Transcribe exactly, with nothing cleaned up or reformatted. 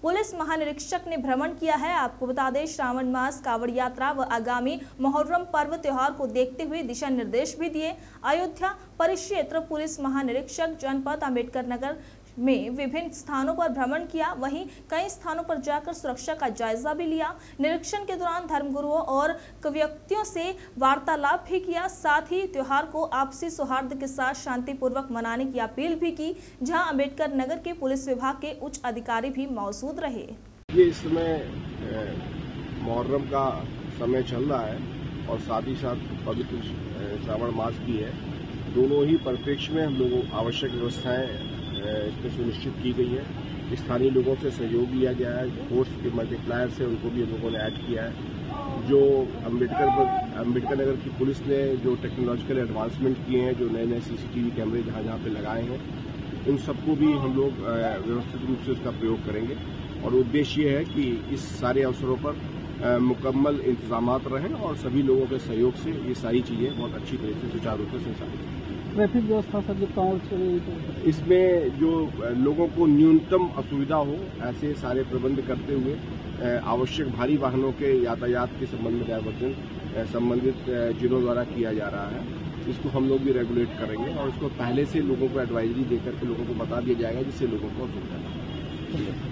Police महानिरीक्षक ने भ्रमण किया है। आपको बता दें, श्रावण मास कावड़ यात्रा व आगामी मुहर्रम पर्व त्योहार को देखते हुए दिशा निर्देश भी दिए। अयोध्या परिक्षेत्र पुलिस महानिरीक्षक जनपद अम्बेडकर नगर में विभिन्न स्थानों पर भ्रमण किया, वहीं कई स्थानों पर जाकर सुरक्षा का जायजा भी लिया। निरीक्षण के दौरान धर्मगुरुओं और व्यक्तियों से वार्तालाप भी किया, साथ ही त्योहार को आपसी सौहार्द के साथ शांतिपूर्वक मनाने की अपील भी की, जहां अम्बेडकर नगर के पुलिस विभाग के उच्च अधिकारी भी मौजूद रहे। ये इस समय मुहर्रम का समय चल रहा है और साथ ही साथ पवित्र श्रावण मास भी है। दोनों ही परिप्रेक्ष्य में हम लोगों आवश्यक व्यवस्थाएं इसमें सुनिश्चित की गई है। स्थानीय लोगों से सहयोग लिया गया है, फोर्स के मल्टीप्लायर से उनको भी हम लोगों ने ऐड किया है। जो अम्बेडकर अम्बेडकर नगर की पुलिस ने जो टेक्नोलॉजिकल एडवांसमेंट किए हैं, जो नए नए सीसीटीवी कैमरे जहां जहां पे लगाए हैं, उन सबको भी हम लोग व्यवस्थित रूप से उसका प्रयोग करेंगे और उद्देश्य ये है कि इस सारे अवसरों पर मुकम्मल इंतजाम रहें और सभी लोगों के सहयोग से ये सारी चीजें बहुत अच्छी तरह से सुचारू रूप से संचालित हों। ट्रैफिक व्यवस्था सब जो काम इसमें जो लोगों को न्यूनतम असुविधा हो, ऐसे सारे प्रबंध करते हुए आवश्यक भारी वाहनों के यातायात के संबंध में डायवर्जन संबंधित जिलों द्वारा किया जा रहा है। इसको हम लोग भी रेगुलेट करेंगे और इसको पहले से लोगों को एडवाइजरी देकर के लोगों को बता दिया जाएगा, जिससे लोगों को असुविधा नहीं।